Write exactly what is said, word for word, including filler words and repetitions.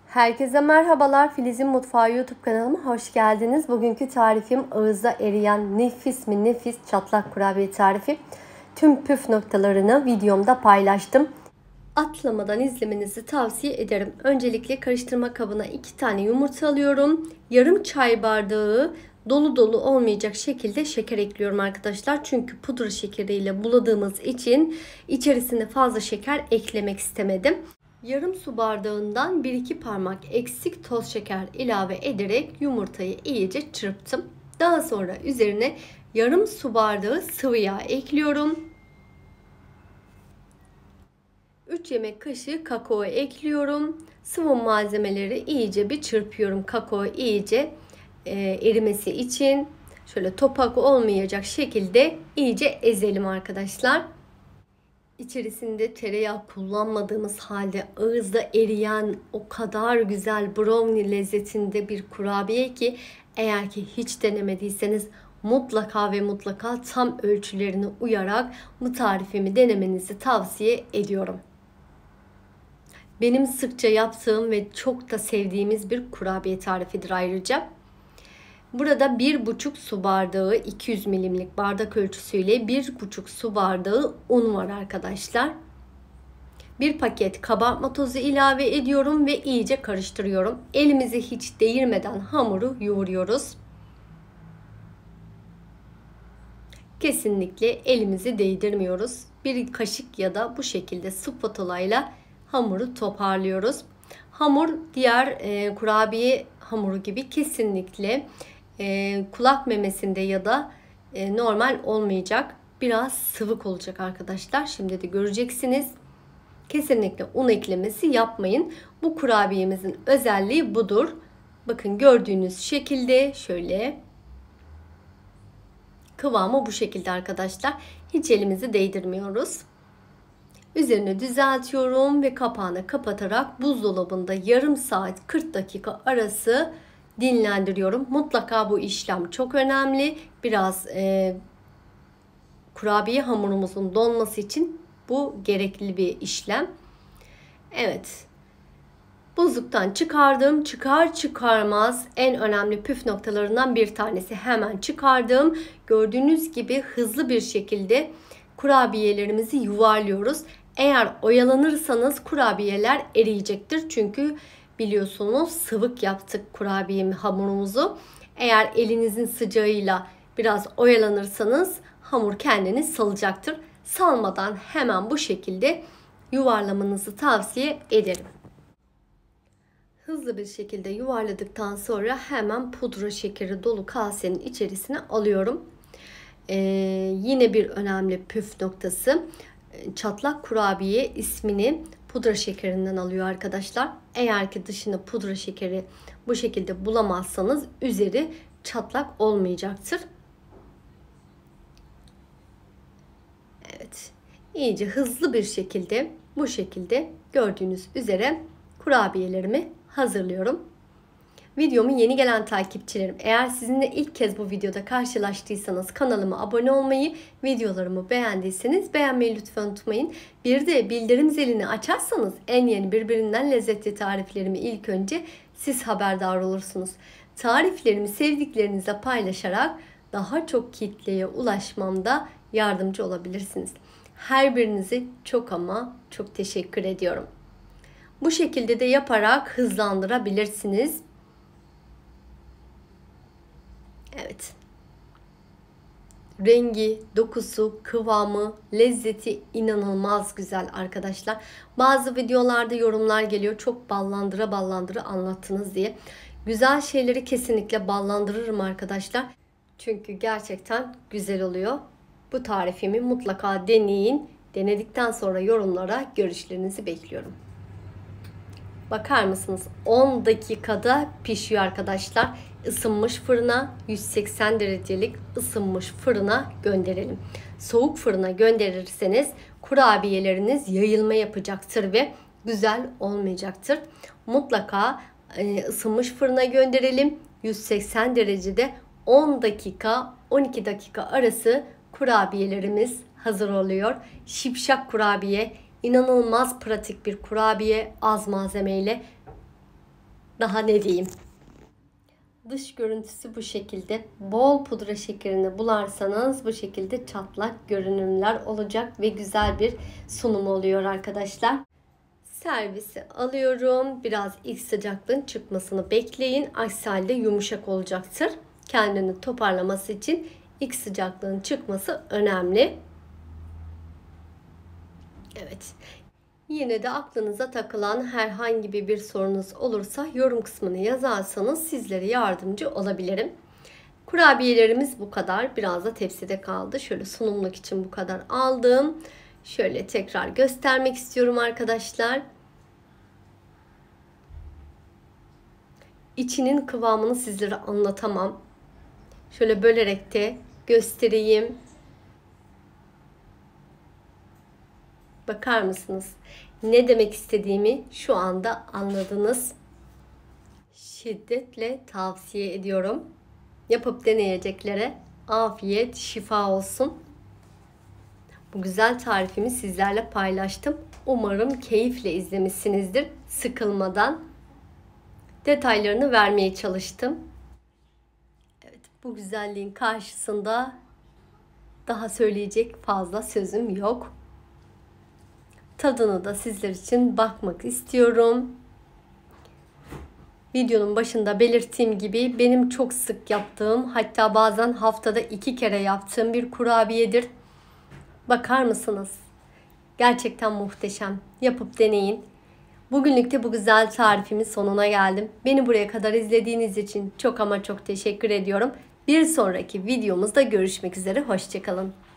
Herkese merhabalar. Filiz'in Mutfağı YouTube kanalıma hoş geldiniz. Bugünkü tarifim ağızda eriyen nefis mi nefis çatlak kurabiye tarifi. Tüm püf noktalarını videomda paylaştım. Atlamadan izlemenizi tavsiye ederim. Öncelikle karıştırma kabına iki tane yumurta alıyorum. Yarım çay bardağı dolu dolu olmayacak şekilde şeker ekliyorum arkadaşlar. Çünkü pudra şekeriyle buladığımız için içerisine fazla şeker eklemek istemedim. Yarım su bardağından bir iki parmak eksik toz şeker ilave ederek yumurtayı iyice çırptım. Daha sonra üzerine yarım su bardağı sıvı yağ ekliyorum. üç yemek kaşığı kakao ekliyorum. Sıvı malzemeleri iyice bir çırpıyorum. Kakao iyice e, erimesi için şöyle topak olmayacak şekilde iyice ezelim arkadaşlar. İçerisinde tereyağı kullanmadığımız halde ağızda eriyen o kadar güzel brownie lezzetinde bir kurabiye ki eğer ki hiç denemediyseniz mutlaka ve mutlaka tam ölçülerine uyarak bu tarifimi denemenizi tavsiye ediyorum. Benim sıkça yaptığım ve çok da sevdiğimiz bir kurabiye tarifidir ayrıca. Burada bir buçuk su bardağı iki yüz milimlik bardak ölçüsüyle bir buçuk su bardağı un var arkadaşlar. Bir paket kabartma tozu ilave ediyorum ve iyice karıştırıyorum. Elimizi hiç değirmeden hamuru yoğuruyoruz. Kesinlikle elimizi değdirmiyoruz. Bir kaşık ya da bu şekilde spatula ile hamuru toparlıyoruz. Hamur diğer e, kurabiye hamuru gibi kesinlikle e, kulak memesinde ya da e, normal olmayacak. Biraz sıvık olacak arkadaşlar. Şimdi de göreceksiniz. Kesinlikle un eklemesi yapmayın. Bu kurabiyemizin özelliği budur. Bakın gördüğünüz şekilde şöyle kıvamı bu şekilde arkadaşlar. Hiç elimizi değdirmiyoruz. Üzerini düzeltiyorum ve kapağını kapatarak buzdolabında yarım saat kırk dakika arası dinlendiriyorum. Mutlaka bu işlem çok önemli. Biraz e, kurabiye hamurumuzun donması için bu gerekli bir işlem. Evet. Buzluktan çıkardım. Çıkar çıkarmaz en önemli püf noktalarından bir tanesi. Hemen çıkardım. Gördüğünüz gibi hızlı bir şekilde kurabiyelerimizi yuvarlıyoruz. Eğer oyalanırsanız kurabiyeler eriyecektir. Çünkü biliyorsunuz sıvık yaptık kurabiye hamurumuzu. Eğer elinizin sıcağıyla biraz oyalanırsanız hamur kendini salacaktır. Salmadan hemen bu şekilde yuvarlamanızı tavsiye ederim. Hızlı bir şekilde yuvarladıktan sonra hemen pudra şekeri dolu kasenin içerisine alıyorum. Ee, yine bir önemli püf noktası. Çatlak kurabiye ismini pudra şekerinden alıyor arkadaşlar. Eğer ki dışında pudra şekeri bu şekilde bulamazsanız üzeri çatlak olmayacaktır. Evet. İyice hızlı bir şekilde bu şekilde gördüğünüz üzere kurabiyelerimi hazırlıyorum. Videomu yeni gelen takipçilerim, eğer sizinle ilk kez bu videoda karşılaştıysanız kanalıma abone olmayı, videolarımı beğendiyseniz beğenmeyi lütfen unutmayın. Bir de bildirim zilini açarsanız en yeni birbirinden lezzetli tariflerimi ilk önce siz haberdar olursunuz. Tariflerimi sevdiklerinizle paylaşarak daha çok kitleye ulaşmamda yardımcı olabilirsiniz. Her birinizi çok ama çok teşekkür ediyorum. Bu şekilde de yaparak hızlandırabilirsiniz. Evet. Rengi, dokusu, kıvamı, lezzeti inanılmaz güzel arkadaşlar. Bazı videolarda yorumlar geliyor. Çok ballandıra ballandıra anlattınız diye. Güzel şeyleri kesinlikle ballandırırım arkadaşlar. Çünkü gerçekten güzel oluyor. Bu tarifimi mutlaka deneyin. Denedikten sonra yorumlara görüşlerinizi bekliyorum. Bakar mısınız? on dakikada pişiyor arkadaşlar. Isınmış fırına, yüz seksen derecelik ısınmış fırına gönderelim. Soğuk fırına gönderirseniz kurabiyeleriniz yayılma yapacaktır ve güzel olmayacaktır. Mutlaka ısınmış fırına gönderelim. yüz seksen derecede on dakika on iki dakika arası kurabiyelerimiz hazır oluyor. Şipşak kurabiye, inanılmaz pratik bir kurabiye, az malzemeyle Daha ne diyeyim? Dış görüntüsü bu şekilde. Bol pudra şekerini bularsanız bu şekilde çatlak görünümler olacak ve güzel bir sunum oluyor arkadaşlar. Servisi alıyorum. Biraz ilk sıcaklığın çıkmasını bekleyin. Aksi halde yumuşak olacaktır. Kendini toparlaması için ilk sıcaklığın çıkması önemli. Evet. Yine de aklınıza takılan herhangi bir sorunuz olursa yorum kısmına yazarsanız sizlere yardımcı olabilirim. Kurabiyelerimiz bu kadar. Biraz da tepside kaldı. Şöyle sunumluk için bu kadar aldım. Şöyle tekrar göstermek istiyorum arkadaşlar. İçinin kıvamını sizlere anlatamam. Şöyle bölerek de göstereyim. Bakar mısınız? Ne demek istediğimi şu anda anladınız. Şiddetle tavsiye ediyorum. Yapıp deneyeceklere afiyet, şifa olsun. Bu güzel tarifimi sizlerle paylaştım. Umarım keyifle izlemişsinizdir. Sıkılmadan detaylarını vermeye çalıştım. Evet, bu güzelliğin karşısında daha söyleyecek fazla sözüm yok. Tadını da sizler için bakmak istiyorum. Videonun başında belirttiğim gibi benim çok sık yaptığım, hatta bazen haftada iki kere yaptığım bir kurabiyedir. Bakar mısınız? Gerçekten muhteşem. Yapıp deneyin. Bugünlük de bu güzel tarifimin sonuna geldim. Beni buraya kadar izlediğiniz için çok ama çok teşekkür ediyorum. Bir sonraki videomuzda görüşmek üzere. Hoşça kalın.